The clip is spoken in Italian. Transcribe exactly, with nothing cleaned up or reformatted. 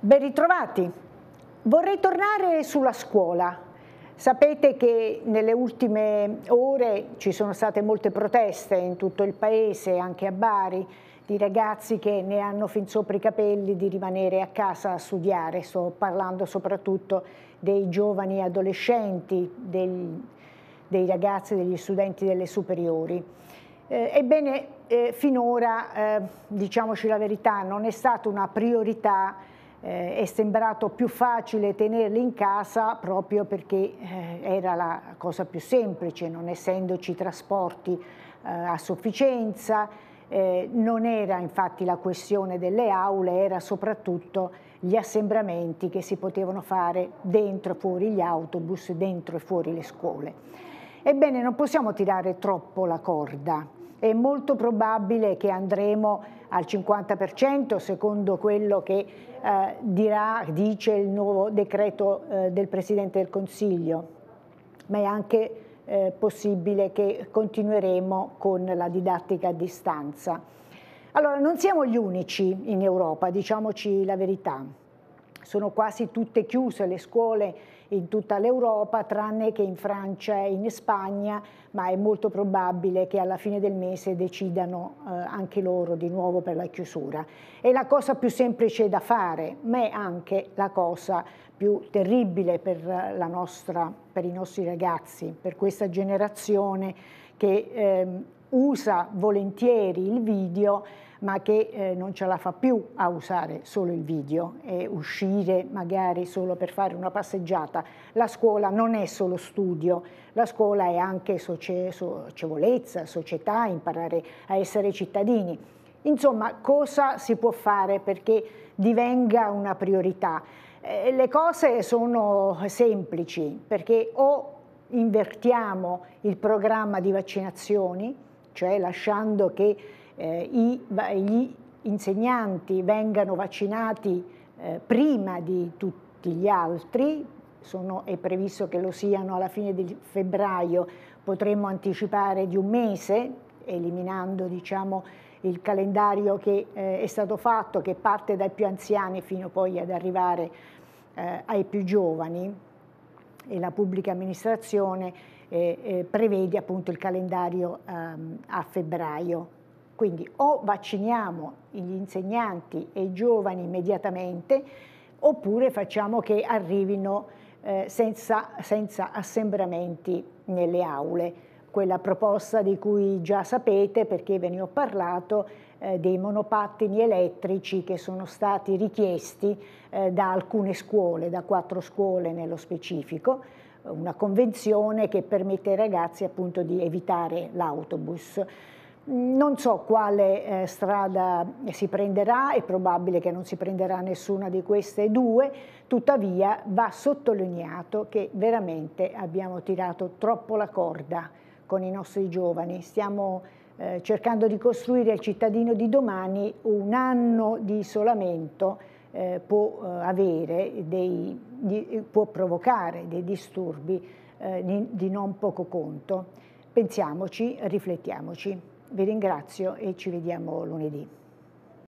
Ben ritrovati. Vorrei tornare sulla scuola. Sapete che nelle ultime ore ci sono state molte proteste in tutto il paese, anche a Bari, di ragazzi che ne hanno fin sopra i capelli di rimanere a casa a studiare. Sto parlando soprattutto dei giovani adolescenti, dei, dei ragazzi, degli studenti delle superiori. Eh, ebbene, eh, finora, eh, diciamoci la verità, non è stata una priorità. Eh, è sembrato più facile tenerli in casa proprio perché eh, era la cosa più semplice, non essendoci trasporti eh, a sufficienza, eh, non era infatti la questione delle aule, era soprattutto gli assembramenti che si potevano fare dentro e fuori gli autobus, dentro e fuori le scuole. Ebbene, non possiamo tirare troppo la corda. È molto probabile che andremo al cinquanta per cento secondo quello che eh, dirà, dice il nuovo decreto eh, del Presidente del Consiglio, ma è anche eh, possibile che continueremo con la didattica a distanza. Allora, non siamo gli unici in Europa, diciamoci la verità. Sono quasi tutte chiuse le scuole in tutta l'Europa, tranne che in Francia e in Spagna, ma è molto probabile che alla fine del mese decidano eh, anche loro di nuovo per la chiusura. È la cosa più semplice da fare, ma è anche la cosa più terribile per, la nostra, per i nostri ragazzi, per questa generazione che eh, usa volentieri il video, ma che eh, non ce la fa più a usare solo il video e uscire magari solo per fare una passeggiata. La scuola non è solo studio, la scuola è anche socievolezza, società, imparare a essere cittadini. Insomma, cosa si può fare perché divenga una priorità? Eh, le cose sono semplici, perché o invertiamo il programma di vaccinazioni, cioè lasciando che Eh, i, gli insegnanti vengano vaccinati eh, prima di tutti gli altri, sono, è previsto che lo siano alla fine di febbraio, potremmo anticipare di un mese, eliminando diciamo, il calendario che eh, è stato fatto, che parte dai più anziani fino poi ad arrivare eh, ai più giovani, e la pubblica amministrazione eh, eh, prevede appunto il calendario ehm, a febbraio. Quindi o vacciniamo gli insegnanti e i giovani immediatamente, oppure facciamo che arrivino eh, senza, senza assembramenti nelle aule. Quella proposta di cui già sapete, perché ve ne ho parlato, eh, dei monopattini elettrici che sono stati richiesti eh, da alcune scuole, da quattro scuole nello specifico, una convenzione che permette ai ragazzi appunto di evitare l'autobus. Non so quale eh, strada si prenderà, è probabile che non si prenderà nessuna di queste due, tuttavia va sottolineato che veramente abbiamo tirato troppo la corda con i nostri giovani. Stiamo eh, cercando di costruire il cittadino di domani. Un anno di isolamento eh, può eh, avere dei, di, può provocare dei disturbi eh, di, di non poco conto. Pensiamoci, riflettiamoci. Vi ringrazio e ci vediamo lunedì.